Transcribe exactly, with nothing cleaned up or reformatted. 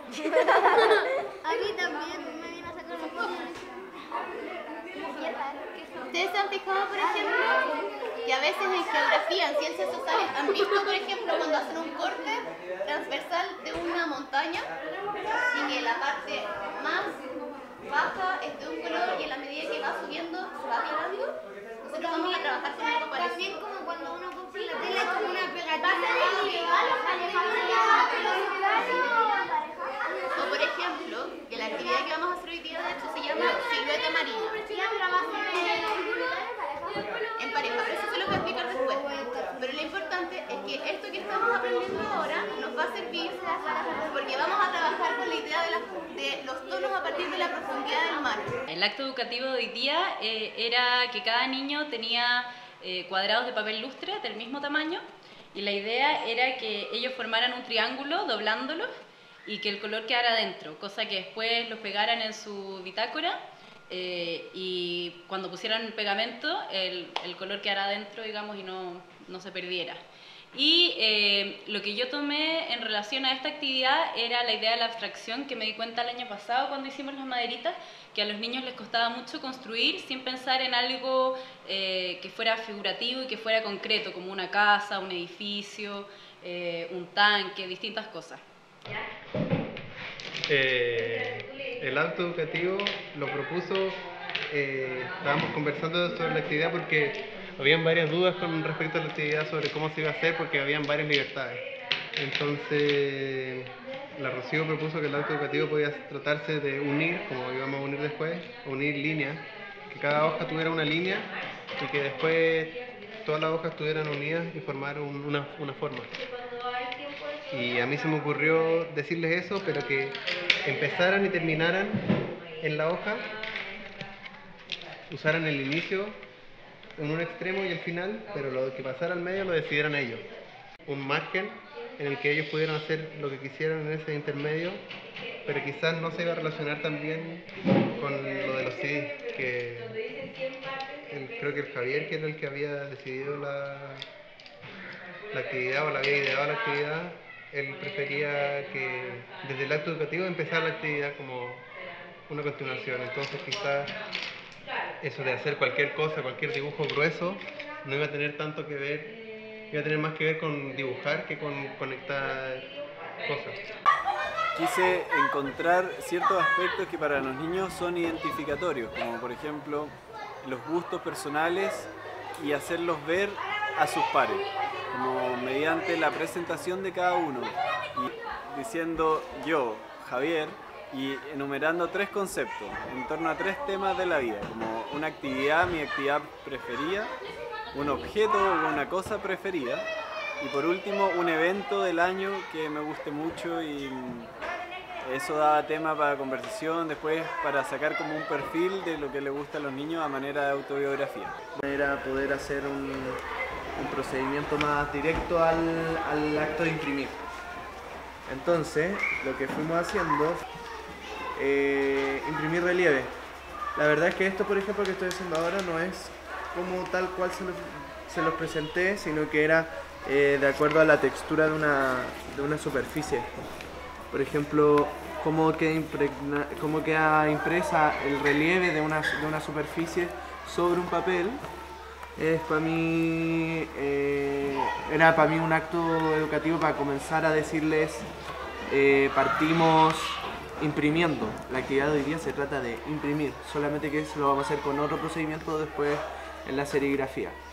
A mí también me viene a sacar los fotos. ¿Ustedes se han fijado, por ejemplo, que a veces en geografía, en ciencias sociales, han visto, por ejemplo, cuando hacen un corte transversal de una montaña y que la parte más baja es de un color y en la medida que va subiendo se va aclarando? Nosotros vamos a trabajar con algo parecido. También como cuando uno compra la tele es como una pegatina. O por ejemplo, que la actividad que vamos a hacer hoy día de hecho se llama silueta marina. En pareja, pero eso se lo voy a explicar después. Pero lo importante es que esto que estamos aprendiendo ahora nos va a servir porque vamos a trabajar con la idea de, la, de los tonos a partir de la profundidad del mar. El acto educativo de hoy día eh, era que cada niño tenía eh, cuadrados de papel lustre del mismo tamaño y la idea era que ellos formaran un triángulo doblándolos y que el color quedara adentro, cosa que después los pegaran en su bitácora eh, y cuando pusieran el pegamento el, el color quedara adentro, digamos, y no, no se perdiera. Y eh, lo que yo tomé en relación a esta actividad era la idea de la abstracción que me di cuenta el año pasado cuando hicimos las maderitas, que a los niños les costaba mucho construir sin pensar en algo eh, que fuera figurativo y que fuera concreto, como una casa, un edificio, eh, un tanque, distintas cosas. Eh, el acto educativo lo propuso, eh, estábamos conversando sobre la actividad porque habían varias dudas con respecto a la actividad sobre cómo se iba a hacer porque habían varias libertades. Entonces, la Rocío propuso que el acto educativo podía tratarse de unir, como íbamos a unir después, unir líneas, que cada hoja tuviera una línea y que después todas las hojas estuvieran unidas y formaran un, una, una forma. Y a mí se me ocurrió decirles eso, pero que empezaran y terminaran en la hoja, usaran el inicio en un extremo y el final, pero lo que pasara al medio lo decidieran ellos. Un margen en el que ellos pudieran hacer lo que quisieran en ese intermedio, pero quizás no se iba a relacionar también con lo de los C D, que el, creo que el Javier, que era el que había decidido la, la actividad o la había ideado la actividad, él prefería que desde el acto educativo empezara la actividad como una continuación. Entonces quizás eso de hacer cualquier cosa, cualquier dibujo grueso, no iba a tener tanto que ver, iba a tener más que ver con dibujar que con conectar cosas. Quise encontrar ciertos aspectos que para los niños son identificatorios, como por ejemplo los gustos personales y hacerlos ver a sus pares, como mediante la presentación de cada uno, y diciendo yo, Javier, y enumerando tres conceptos en torno a tres temas de la vida, como una actividad, mi actividad preferida, un objeto o una cosa preferida, y por último un evento del año que me guste mucho, y eso daba tema para conversación, después para sacar como un perfil de lo que le gusta a los niños a manera de autobiografía. Era poder hacer un, un procedimiento más directo al, al acto de imprimir. Entonces, lo que fuimos haciendo, eh, imprimir relieve. La verdad es que esto, por ejemplo, que estoy haciendo ahora no es como tal cual se los, se los presenté, sino que era eh, de acuerdo a la textura de una, de una superficie. Por ejemplo, cómo queda, impregna, cómo queda impresa el relieve de una, de una superficie sobre un papel. Es para mí, eh, era para mí un acto educativo para comenzar a decirles, eh, partimos imprimiendo. La actividad de hoy día se trata de imprimir, solamente que eso lo vamos a hacer con otro procedimiento después en la serigrafía.